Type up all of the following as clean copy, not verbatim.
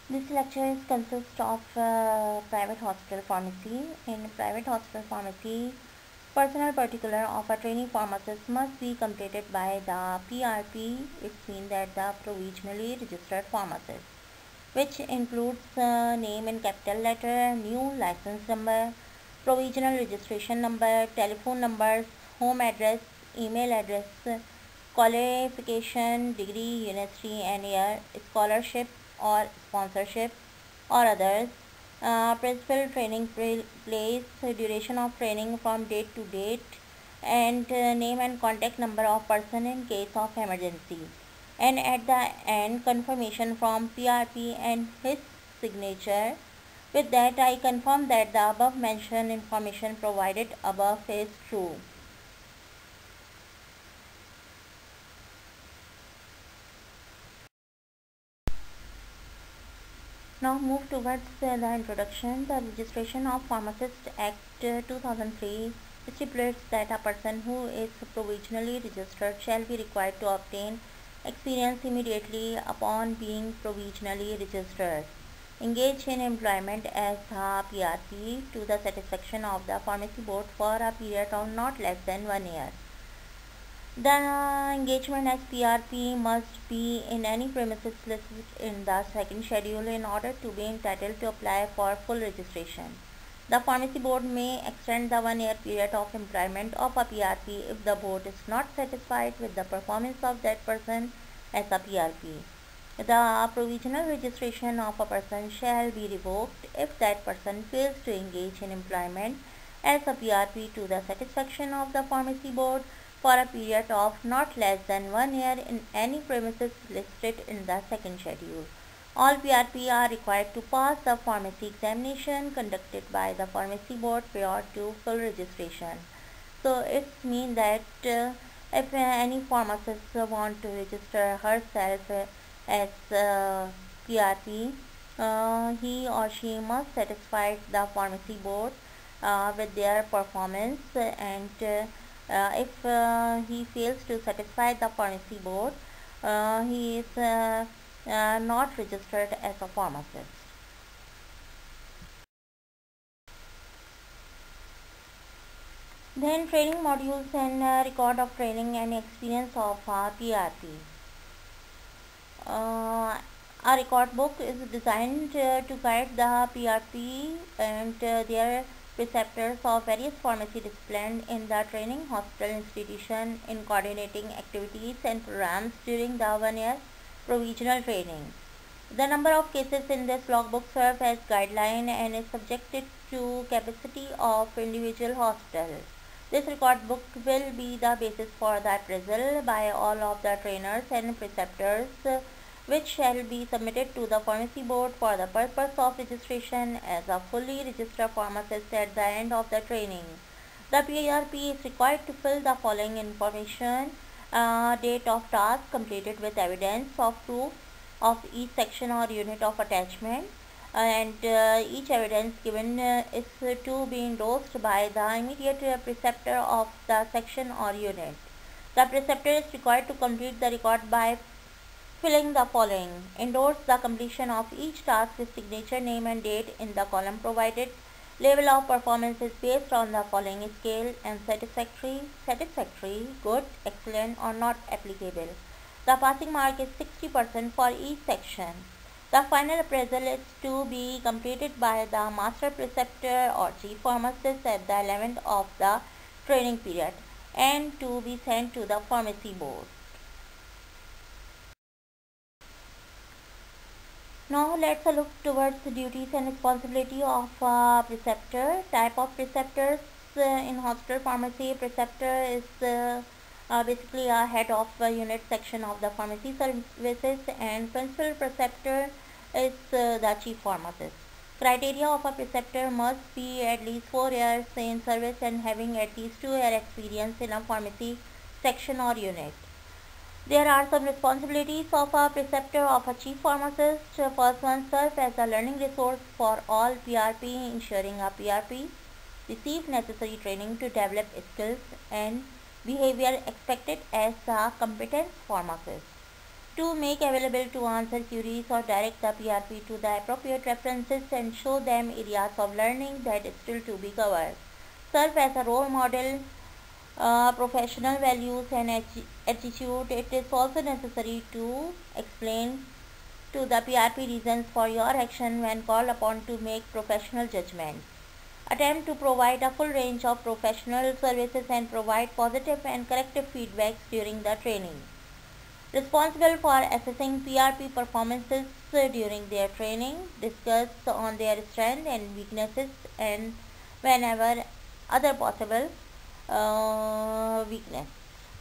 This lecture consists of private hospital pharmacy. In private hospital pharmacy, personal particular of a trainee pharmacist must be completed by the PRP. It means that the provisionally registered pharmacist, which includes name in capital letter, new license number, provisional registration number, telephone numbers, home address, email address, qualification, degree, university and year, scholarship or sponsorship or others, principal training place, duration of training from date to date, and name and contact number of person in case of emergency, and at the end confirmation from PRP and his signature. With that, I confirm that the above mentioned information provided above is true. Now move towards the introduction. The Registration of Pharmacists Act 2003 stipulates that a person who is provisionally registered shall be required to obtain experience immediately upon being provisionally registered. Engage in employment as a PRP to the satisfaction of the Pharmacy Board for a period of not less than 1 year. The engagement as PRP must be in any premises listed in the second schedule in order to be entitled to apply for full registration. The Pharmacy Board may extend the 1 year period of employment of a PRP if the board is not satisfied with the performance of that person as a PRP. The provisional registration of a person shall be revoked if that person fails to engage in employment as a PRP to the satisfaction of the Pharmacy Board for a period of not less than 1 year in any premises listed in the second schedule. All PRP are required to pass the pharmacy examination conducted by the Pharmacy Board prior to full registration. So it means that if any pharmacist want to register herself as PRP, he or she must satisfy the Pharmacy Board with their performance, and if he fails to satisfy the Pharmacy Board, he is not registered as a pharmacist. Then training modules and record of training and experience of PRP. A record book is designed to guide the PRP and their preceptors of various pharmacy disciplines in the training hospital institution in coordinating activities and programs during the 1 year provisional training. The number of cases in this logbook serve as guideline and is subjected to capacity of individual hospital. This record book will be the basis for the appraisal by all of the trainers and preceptors, which shall be submitted to the Pharmacy Board for the purpose of registration as a fully registered pharmacist at the end of the training. The PRP is required to fill the following information: date of task completed with evidence of proof of each section or unit of attachment, and each evidence given is to be endorsed by the immediate preceptor of the section or unit. The preceptor is required to complete the record by filling the following: endorse the completion of each task with signature, name and date in the column provided. Level of performance is based on the following scale: satisfactory, good, excellent or not applicable. The passing mark is 60% for each section. The final appraisal is to be completed by the master preceptor or chief pharmacist at the 11th of the training period and to be sent to the Pharmacy Board. Now let's look towards the duties and responsibility of preceptor. Type of preceptors in hospital pharmacy. Preceptor is basically a head of a unit section of the pharmacy services, and principal preceptor is the chief pharmacist. Criteria of a preceptor must be at least 4 years in service and having at least 2 year experience in a pharmacy section or unit. There are some responsibilities of a preceptor of a chief pharmacist. First one, serve as a learning resource for all PRP, ensuring a PRP receive necessary training to develop skills and behavior expected as a competent pharmacist. to make available to answer queries or direct the PRP to the appropriate references and show them areas of learning that is still to be covered. Serve as a role model, professional values and attitude. It is also necessary to explain to the PRP reasons for your action when called upon to make professional judgments. Attempt to provide a full range of professional services and provide positive and corrective feedbacks during the training. Responsible for assessing PRP performances during their training, discuss on their strengths and weaknesses and whenever other possible weakness.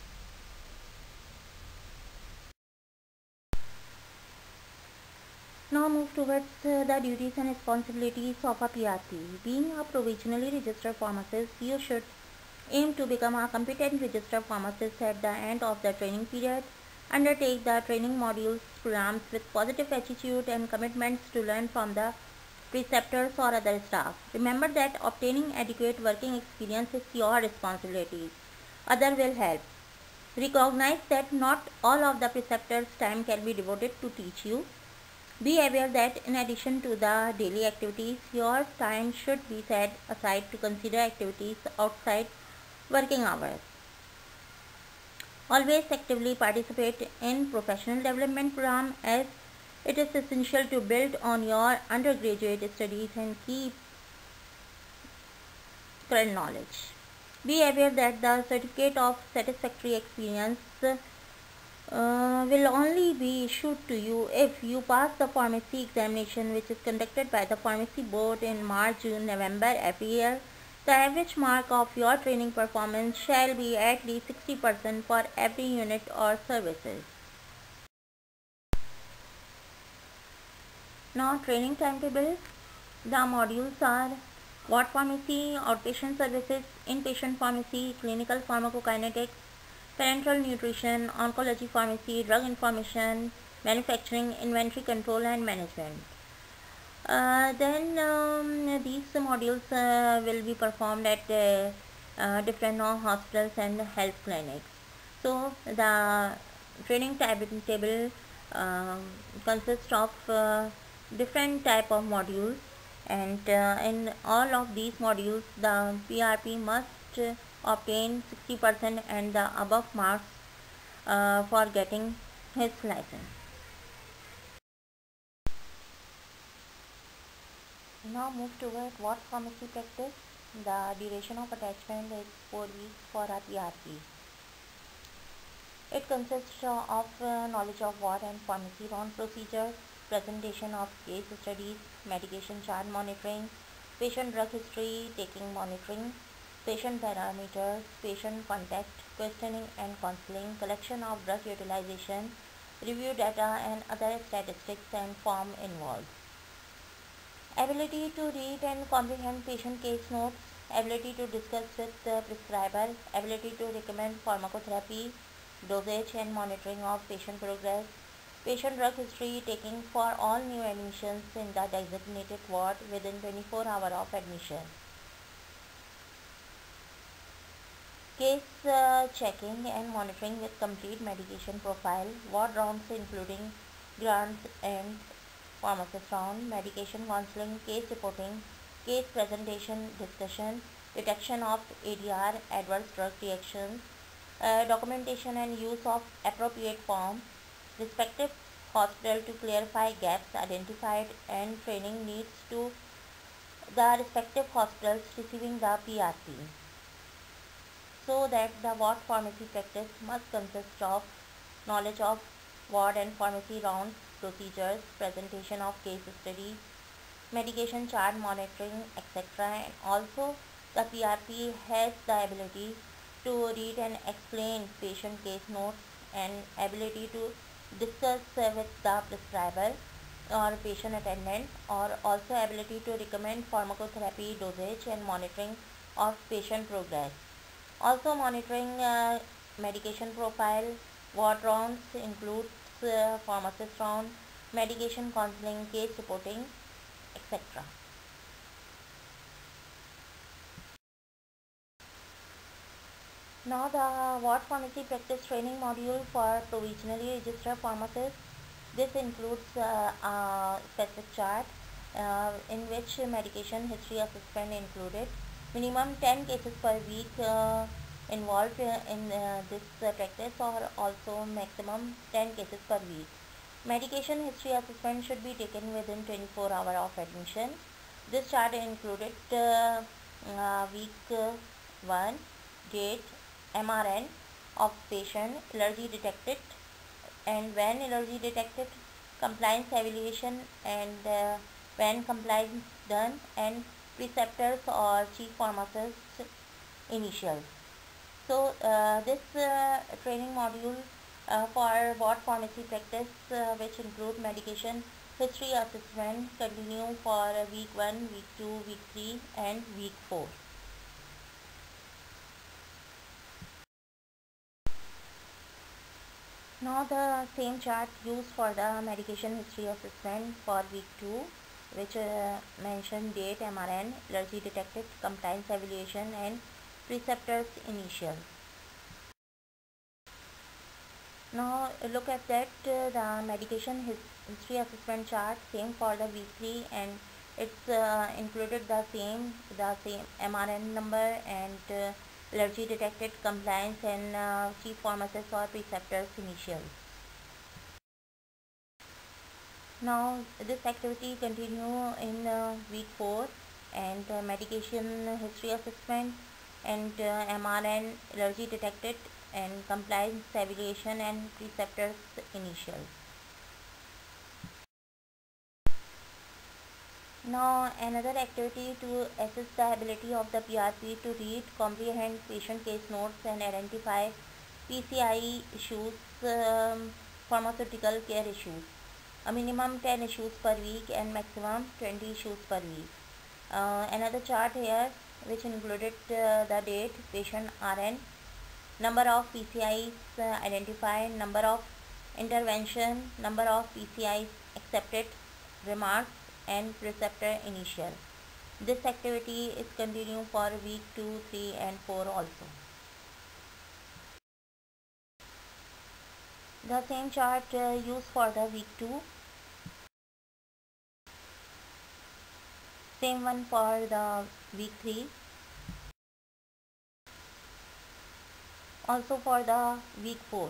Now move towards the duties and responsibilities of a PRP. Being a provisionally registered pharmacist, you should aim to become a competent registered pharmacist at the end of the training period. Undertake the training modules programs with positive attitude and commitments to learn from the preceptors or other staff. Remember that obtaining adequate working experience is your responsibility. Others will help. Recognize that not all of the preceptors' time can be devoted to teach you. Be aware that in addition to the daily activities, your time should be set aside to consider activities outside working hours. Always actively participate in professional development program as it is essential to build on your undergraduate studies and keep current knowledge. Be aware that the certificate of satisfactory experience will only be issued to you if you pass the pharmacy examination, which is conducted by the pharmacy board in March, June, November every year. The average mark of your training performance shall be at least 60% for every unit or services. Now training timetable. The modules are ward pharmacy, outpatient services, inpatient pharmacy, clinical pharmacokinetics, parenteral nutrition, oncology pharmacy, drug information, manufacturing, inventory control and management. Then these modules will be performed at different hospitals and health clinics. So the training timetable consists of different type of modules, and in all of these modules the PRP must obtain 60% and the above marks for getting his license. Now move toward what pharmacy practice. The duration of attachment is 4 weeks for a PRP. It consists of knowledge of ward and pharmacy round procedures, presentation of case studies, medication chart monitoring, patient drug history taking monitoring, patient parameters, patient contact, questioning and counseling, collection of drug utilization, review data and other statistics and form involved. Ability to read and comprehend patient case notes, ability to discuss with the prescriber, ability to recommend pharmacotherapy, dosage and monitoring of patient progress, patient drug history taking for all new admissions in the designated ward within 24 hours of admission. Case checking and monitoring with complete medication profile, ward rounds including grants and pharmacist round, medication counseling, case reporting, case presentation discussion, detection of ADR, adverse drug reactions, documentation and use of appropriate forms, respective hospital to clarify gaps identified and training needs to the respective hospitals receiving the PRP. So that the ward pharmacy practice must consist of knowledge of ward and pharmacy rounds, procedures, presentation of case studies, medication chart monitoring, etc. And also the PRP has the ability to read and explain patient case notes and ability to discuss with the prescriber or patient attendant, or also ability to recommend pharmacotherapy dosage and monitoring of patient progress. Also monitoring medication profile, ward rounds includes pharmacist round, medication counseling, case reporting, etc. Now the What Pharmacy Practice Training module for provisionally registered pharmacists. This includes a specific chart in which medication history assessment included. Minimum 10 cases per week involved in this practice, or also maximum 10 cases per week. Medication history assessment should be taken within 24 hours of admission. This chart included week 1 date, MRN of patient, allergy detected, and when allergy detected, compliance evaluation, and when compliance done, and preceptors or chief pharmacist initials. So this training module for What Pharmacy Practice, which include medication history assessment, continue for week 1, week 2, week 3, and week 4. Now the same chart used for the medication history assessment for week 2, which mentioned date, MRN, allergy detected, compliance evaluation, and preceptors initial. Now look at that the medication history assessment chart, same for the week 3, and it's included the same MRN number and allergy detected, compliance, and chief pharmacist or preceptors initials. Now this activity continue in week 4, and medication history assessment and MRN, allergy detected, and compliance evaluation, and preceptors initial. Now another activity to assess the ability of the PRP to read, comprehend patient case notes, and identify PCI issues, pharmaceutical care issues. A minimum 10 issues per week and maximum 20 issues per week. Another chart here which included the date, patient RN, number of PCIs identified, number of intervention, number of PCIs accepted, remarks, and preceptor initial. This activity is continuing for week 2, 3, and 4 also. The same chart used for the week 2. Same one for the week 3. Also for the week 4.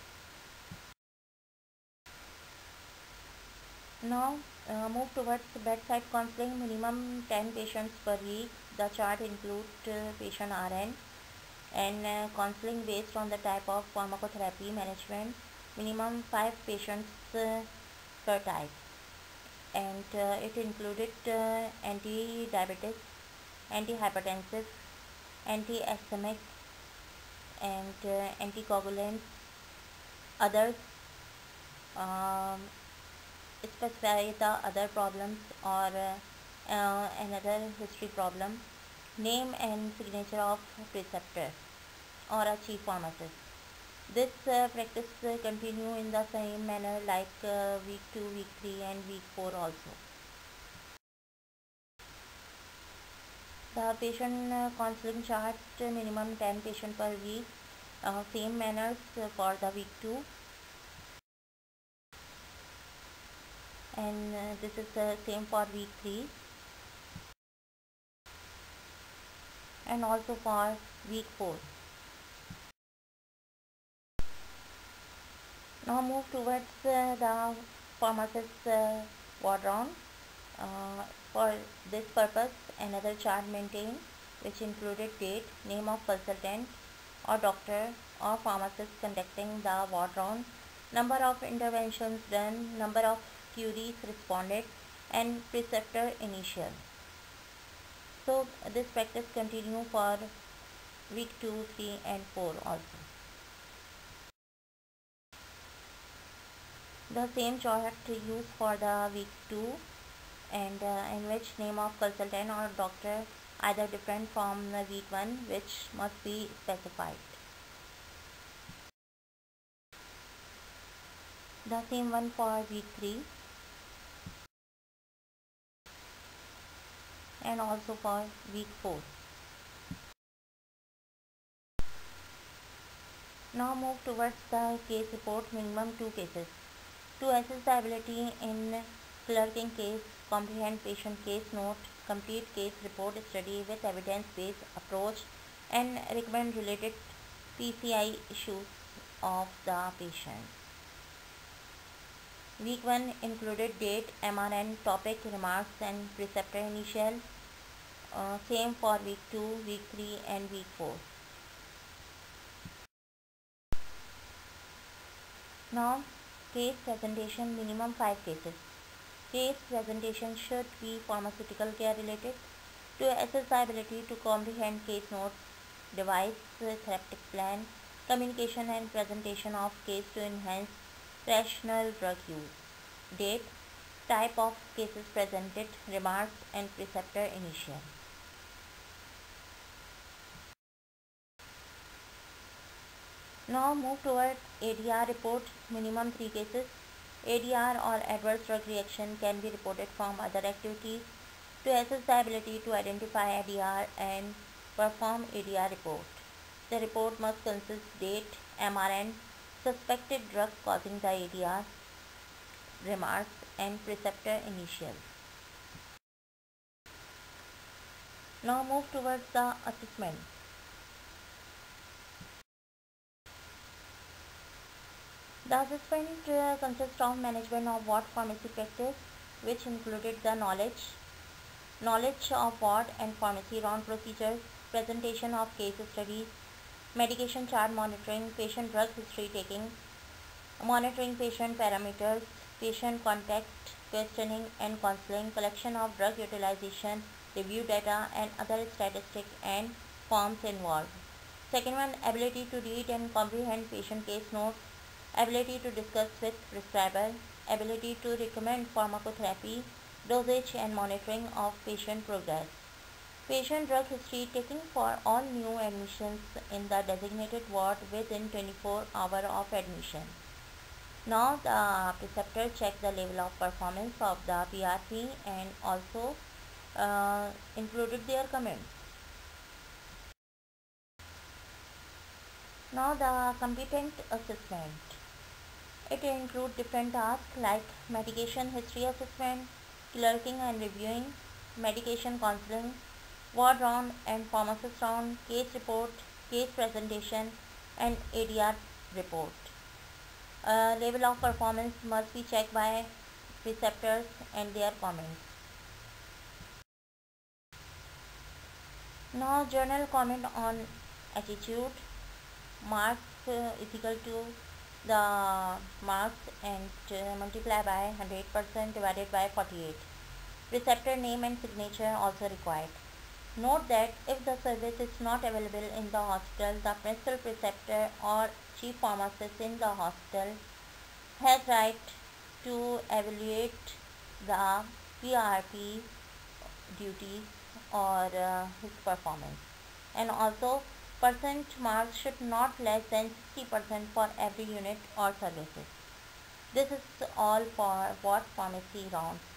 Now move towards bedside counseling, minimum 10 patients per week. The chart includes patient RN and counseling based on the type of pharmacotherapy management, minimum 5 patients per type. And it included anti-diabetic, anti-hypertensive, anti-asthmatic, and anticoagulants. Others specify the other problems or another history problem, name and signature of preceptor or a chief pharmacist. This practice continue in the same manner like week 2, week 3, and week 4 also. The patient counseling chart, minimum 10 patient per week, same manners for the week 2, and this is the same for week 3, and also for week 4. Now move towards the pharmacist ward round. For this purpose, another chart maintained which included date, name of consultant or doctor or pharmacist conducting the ward round, number of interventions done, number of queries responded, and preceptor initial. So this practice continue for week 2, 3, and 4 also. The same chart used for the week 2, and in which name of consultant or doctor either different from the week 1, which must be specified. The same one for week 3, and also for week 4. Now move towards the case report, minimum 2 cases. To assess the ability in clerking case, comprehend patient case note, complete case report study with evidence-based approach, and recommend related PCI issues of the patient. Week 1 included date, MRN, topic, remarks, and preceptor initial. Same for week 2, week 3, and week 4. Now, case presentation, minimum 5 cases. Case presentation should be pharmaceutical care related. To assess the ability to comprehend case notes, device, therapeutic plan, communication and presentation of case to enhance rational drug use. Date, type of cases presented, remarks and preceptor initial. Now move toward ADR report, minimum 3 cases. ADR or adverse drug reaction can be reported from other activities. To assess the ability to identify ADR and perform ADR report, the report must consist date, MRN, suspected drug causing the ADR, remarks and preceptor initial. Now move towards the assessment. The assessment consists of management of ward pharmacy practice, which included the knowledge of ward and pharmacy round procedures, presentation of case studies, medication chart monitoring, patient drug history taking, monitoring patient parameters, patient contact, questioning and counseling, collection of drug utilization, review data and other statistics and forms involved. Second one, ability to read and comprehend patient case notes, ability to discuss with prescriber, ability to recommend pharmacotherapy, dosage and monitoring of patient progress. Patient drug history taking for all new admissions in the designated ward within 24 hours of admission. Now the preceptor check the level of performance of the PRP and also included their comments. Now the competent assessment. It includes different tasks like medication history assessment, clerking and reviewing, medication counseling, ward round and pharmacist round, case report, case presentation, and ADR report. Level of performance must be checked by preceptors and their comments. Now, journal comment on attitude. Marks is equal to the marks and multiply by 100% divided by 48. Preceptor name and signature also required. Note that if the service is not available in the hospital, the principal preceptor or chief pharmacist in the hospital has right to evaluate the PRP duties or his performance. And also percent marks should not less than 60% for every unit or services. This is all for ward pharmacy rounds.